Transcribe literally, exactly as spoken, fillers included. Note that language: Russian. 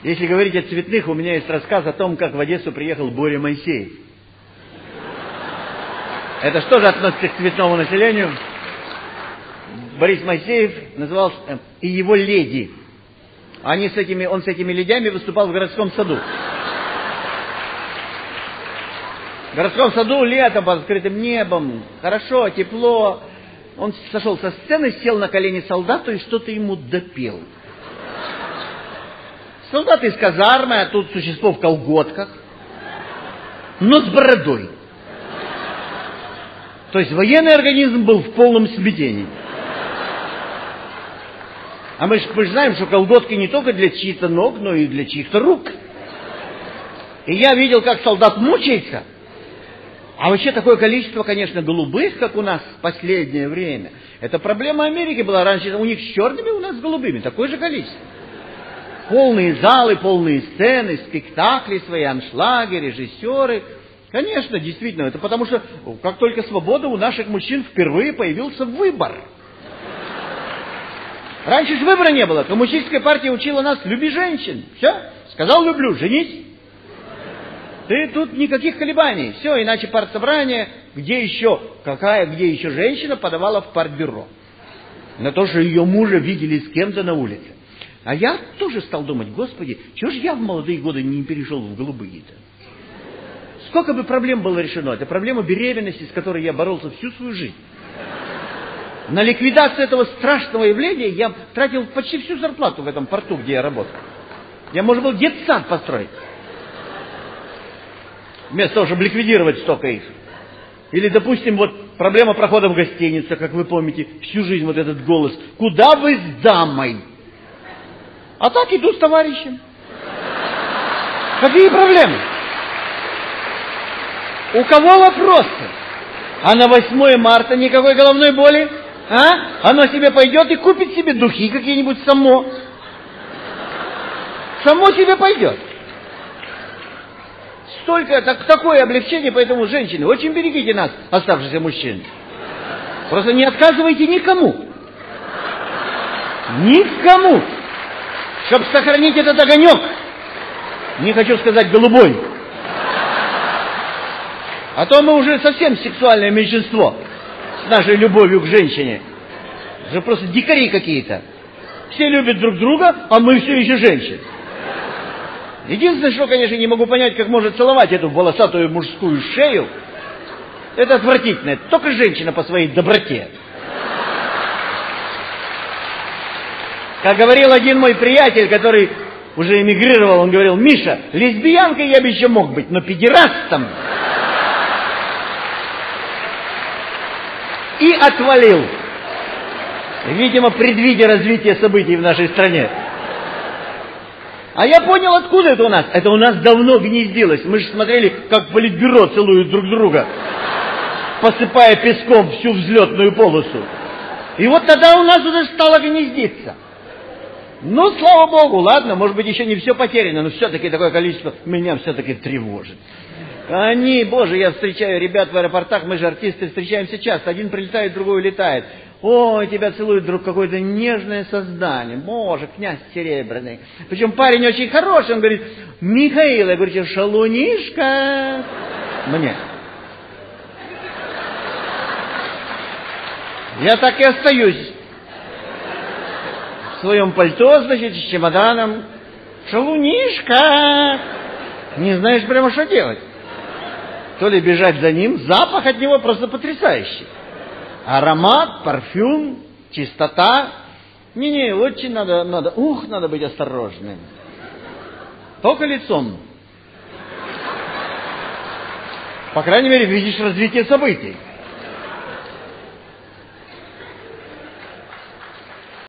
Если говорить о цветных, у меня есть рассказ о том, как в Одессу приехал Боря Моисеев. Это что же относится к цветному населению? Борис Моисеев назывался и его леди. Они с этими, он с этими ледями выступал в городском саду. В городском саду летом под открытым небом, хорошо, тепло. Он сошел со сцены, сел на колени солдату и что-то ему допел. Солдат из казармы, а тут существо в колготках, но с бородой. То есть военный организм был в полном смятении. А мы же знаем, что колготки не только для чьих-то ног, но и для чьих-то рук. И я видел, как солдат мучается. А вообще такое количество, конечно, голубых, как у нас в последнее время. Это проблема Америки была раньше. У них с черными, у нас с голубыми. Такое же количество. Полные залы, полные сцены, спектакли свои, аншлаги, режиссеры. Конечно, действительно, это потому что как только свобода, у наших мужчин впервые появился выбор. Раньше же выбора не было. Коммунистическая партия учила нас: люби женщин. Все, сказал люблю, женись. Ты тут никаких колебаний. Все, иначе партсобрание, где еще, какая, где еще женщина подавала в партбюро. На то, что ее мужа видели с кем-то на улице. А я тоже стал думать: господи, чего же я в молодые годы не перешел в голубые-то? Сколько бы проблем было решено. Это проблема беременности, с которой я боролся всю свою жизнь. На ликвидацию этого страшного явления я тратил почти всю зарплату в этом порту, где я работал. Я, может быть, детсад построить. Вместо того, чтобы ликвидировать столько их. Или, допустим, вот проблема прохода в гостиницу, как вы помните, всю жизнь вот этот голос: куда вы с дамой? А так иду с товарищем. Какие проблемы? У кого вопросы? А на восьмое марта никакой головной боли? А? Оно себе пойдет и купит себе духи какие-нибудь само. Само себе пойдет. Столько, так, такое облегчение, поэтому, женщины, очень берегите нас, оставшихся мужчин. Просто не отказывайте никому. Никому. Чтобы сохранить этот огонек. Не хочу сказать голубой. А то мы уже совсем сексуальное меньшинство с нашей любовью к женщине. Это же просто дикари какие-то. Все любят друг друга, а мы все еще женщины. Единственное, что, конечно, не могу понять, как может целовать эту волосатую мужскую шею. Это отвратительно. Это только женщина по своей доброте. Как говорил один мой приятель, который уже эмигрировал, он говорил: Миша, лесбиянкой я бы еще мог быть, но педерастом... И отвалил. Видимо, предвидя развитие событий в нашей стране. А я понял, откуда это у нас. Это у нас давно гнездилось. Мы же смотрели, как политбюро целуют друг друга, посыпая песком всю взлетную полосу. И вот тогда у нас уже стало гнездиться. Ну, слава богу, ладно, может быть, еще не все потеряно, но все-таки такое количество меня все-таки тревожит. Они, боже, я встречаю ребят в аэропортах, мы же артисты, встречаемся часто. Один прилетает, другой улетает. Ой, тебя целует друг какое-то нежное создание. Боже, князь серебряный. Причем парень очень хороший, он говорит: Михаил, я говорю: шалунишка. Мне. Я так и остаюсь в своем пальто, значит, с чемоданом. Шалунишка. Не знаешь прямо, что делать. То ли бежать за ним, запах от него просто потрясающий. Аромат, парфюм, чистота. Не-не, очень надо, надо, ух, надо быть осторожным. Только лицом. По крайней мере, видишь развитие событий.